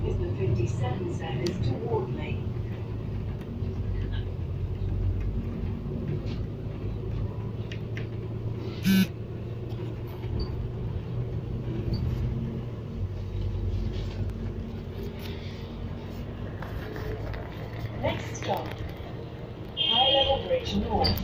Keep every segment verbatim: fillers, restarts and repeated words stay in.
is the fifty-seven service to Wardley. Next stop, High Level Bridge North.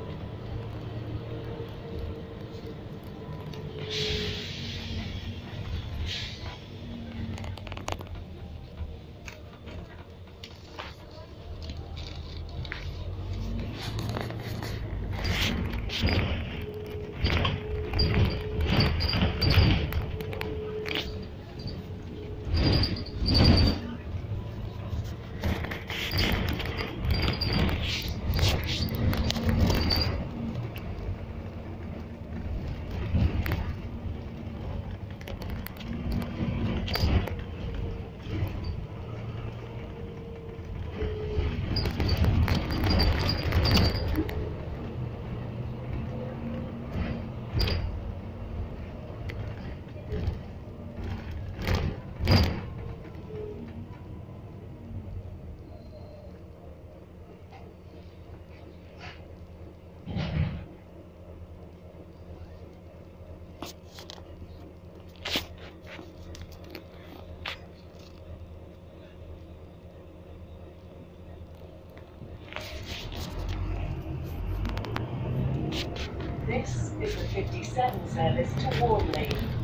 This is the fifty-seven service to Wardley.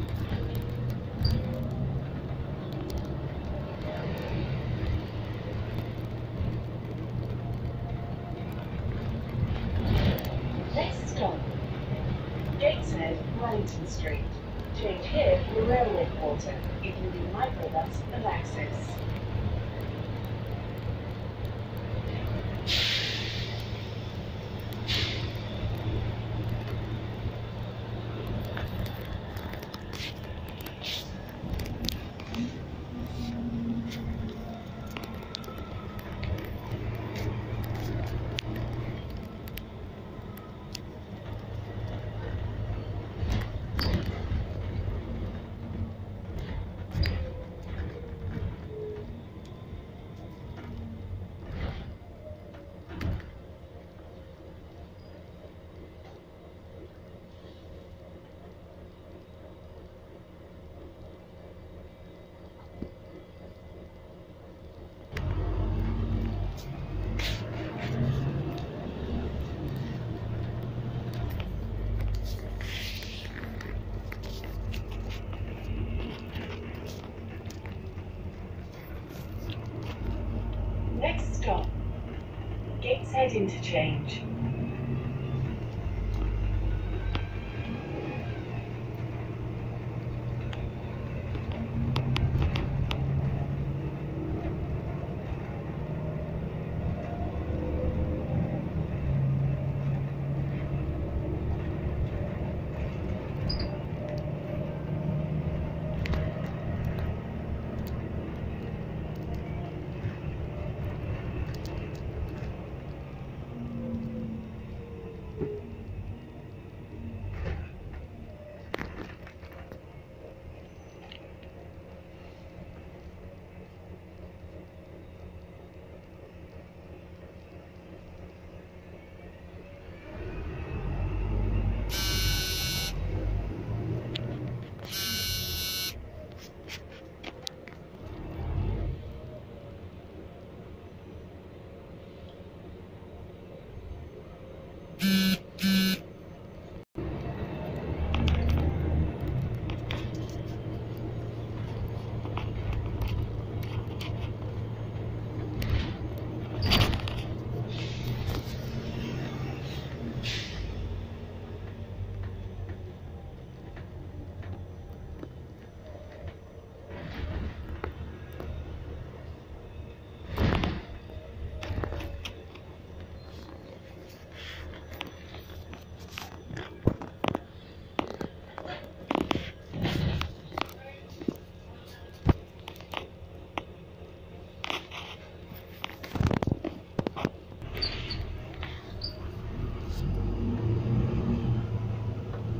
Next stop, Gateshead, Wellington Street. Change here for the railway quarter, including microbus and access. Next stop, Gateshead Interchange.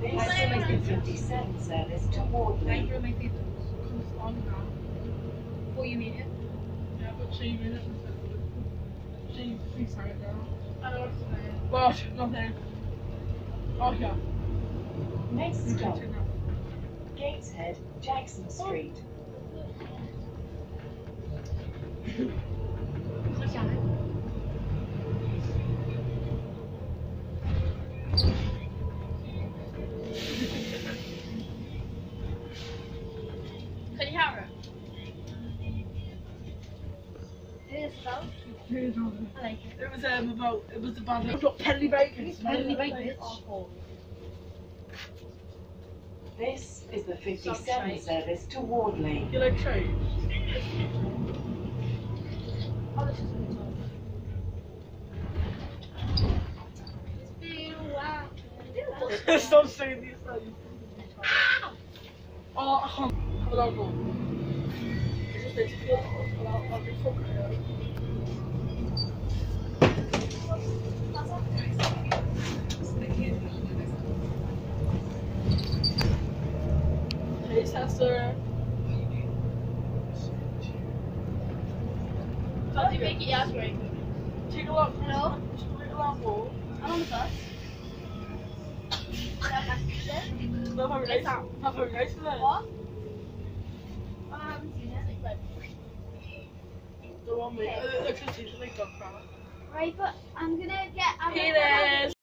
fifty-seven service to Wardley. forty minutes. Yeah, but two minutes instead of two, three seconds now. I don't know what's saying. What? Nothing. Oh, yeah. Next You stop, can take that. Gateshead, Jackson Street. What's happening? Can you have it? It is so. Here's all I like it. It was um about it was about I've got Penny Bacon. Penny bacon. Awful. This is the fifty-seven Sunshine. service to Wardley. You like trains? Oh, this is really tough. It's been a while. Stop saying these things. Oh, I can't have a dog one. It's just need to feel I'll I'll be fucking out. Hey, Tester. How do you make it? Yeah, that's great. Take a look. No. Take a look more. I'm on the bus. No, have a nice. Have a nice then. What? I haven't seen it. But... The one with the electricity to make dog crap. Right, but I'm gonna get. I'm Hey gonna- there.